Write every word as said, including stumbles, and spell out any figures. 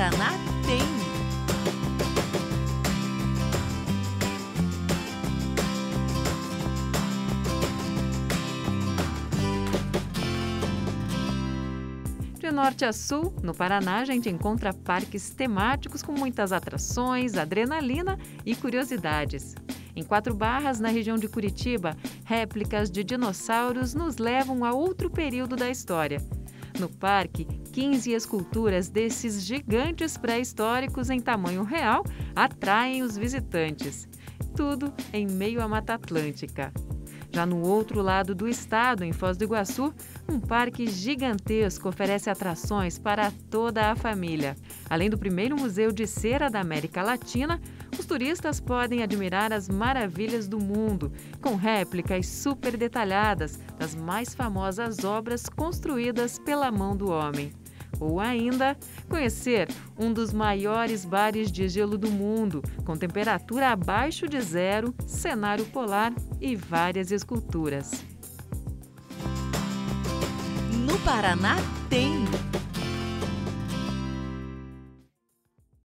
Paraná tem! De norte a sul, no Paraná, a gente encontra parques temáticos com muitas atrações, adrenalina e curiosidades. Em Quatro Barras, na região de Curitiba, réplicas de dinossauros nos levam a outro período da história. No parque, quinze esculturas desses gigantes pré-históricos em tamanho real atraem os visitantes. Tudo em meio à Mata Atlântica. Já no outro lado do estado, em Foz do Iguaçu, um parque gigantesco oferece atrações para toda a família. Além do primeiro museu de cera da América Latina, os turistas podem admirar as maravilhas do mundo, com réplicas super detalhadas das mais famosas obras construídas pela mão do homem. Ou ainda, conhecer um dos maiores bares de gelo do mundo, com temperatura abaixo de zero, cenário polar e várias esculturas. No Paraná tem!